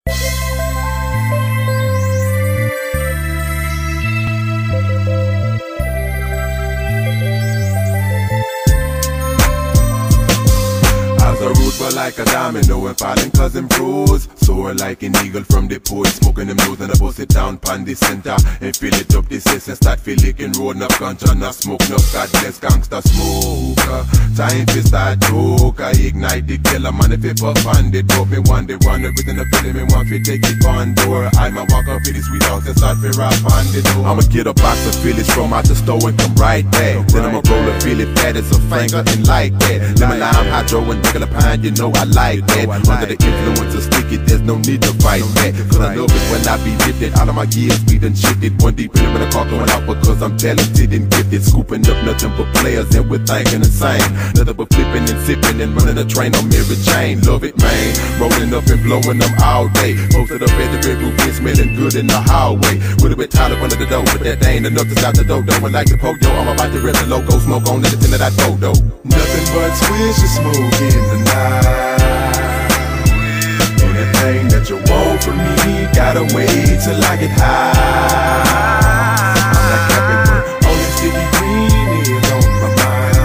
Like a domino and falling cause them froze. Soar like an eagle from the pole, smoking them nose and I bust it down pan the center and fill it up the cess and start feel licking, roll up ganja, not smoke no God bless gangsta smoke. Time to start joke, I ignite the killer man if it for fun. They drop me one, they run everything the feeling me want to take it on door. I'ma walk up to the sweet house and start to rap on the door. I'ma get a box of Phillies from out the store and come right back. Then I'ma roll a feel it fat as a finger and like that. Lemon lime, hydro and regular pine, you know I like that. Under the influence of sticky, there's no need to fight back. Cause I love it when I be lifted. All of my years we done shifted. One deep in the car going out because I'm talented and gifted. Scooping up nothing but players and we're thinking the same. Nothing but flipping and sipping and running a train on Mary Jane. Love it, man. Rolling up and blowing them all day. Posted up at the red roof and smelling good in the hallway. Would've been tired up under the door, but that ain't enough to stop the dodo. And like the po-yo, I'm about to rip the logo. Smoke on anything that I go-do. Nothing but swish and smoke in the night. Anything that you want from me, gotta wait till I get high. I'm not capping, but only sticky green is on my mind.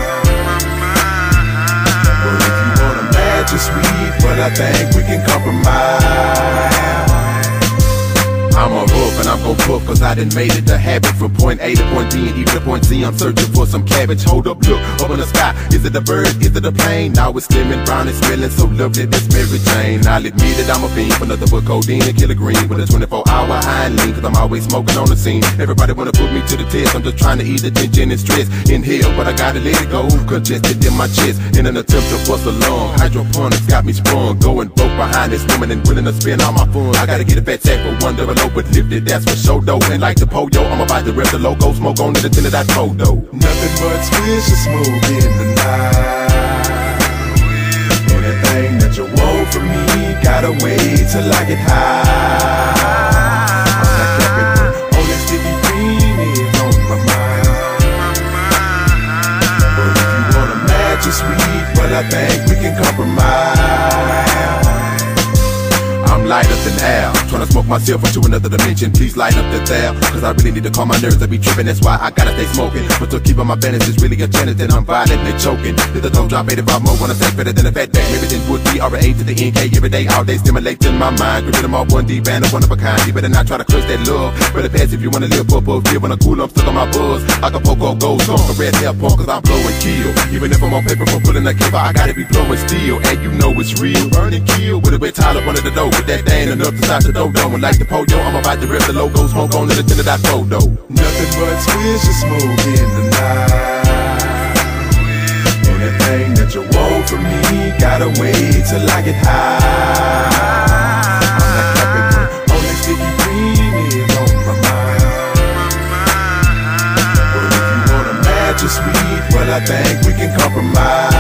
But if you wanna match your sweet, but I think we can compromise. I'm a hoof and I'm gon' puff cause I done made it a habit. From point A to point B and even to point C, I'm searching for some cabbage. Hold up, look, up in the sky, is it a bird, is it a plane? Now it's slim and brown and smelling so lovely, that's Mary Jane. I'll admit that I'm a fiend for nothing but codeine and killer green. With a 24-hour hind lean cause I'm always smoking on the scene. Everybody wanna put me to the test, I'm just trying to ease the tension and stress. Inhale, but I gotta let it go, congested in my chest. In an attempt to bust a lung, hydroponics got me sprung. Going broke behind this woman and willing to spend all my funds. I gotta get a fat sack for $1 but lifted, that's for show though. And like the po-yo, I'm about to rip the logo. Smoke on it until that po-do. Nothing but swish and smoke in the night. Anything that you want from me, gotta wait till I get high. I'm not capping, but only sticky green is on my mind. But if you wanna match your sweet, but I think we can compromise. I'm lighter than air, tryna smoke myself into another dimension. Please light up the there, cause I really need to calm my nerves. I be tripping, that's why I gotta stay smoking. But to keep on my balance is really a challenge, and I'm violently choking. Did the dope drop 85 more, wanna stay better than a fat back. Maybe then would be R.A. to the NK every day, all day stimulating my mind. Gripping them all 1D band, one of a kind. You better not try to crush that love. Better pass if you wanna live up, live on a cool, I'm stuck on my buzz. Acapulco gold, skunk, a red hair punk, cause I'm blowing kill. Even if I'm on paper from pulling a kipper, I gotta be blowing steel. And you know it's real, burn and kill. Would've been tied up under the door, but that ain't enough to stop the dodo. And like the po-yo, I'm about to rip the logo. Smoke on it until I go-do. Nothing but swish and smoke in the night. Anything that you want from me, gotta wait till I get high. I'm not capping, but only sticky green is on my mind. But if you wanna match your sweet, well I think we can compromise.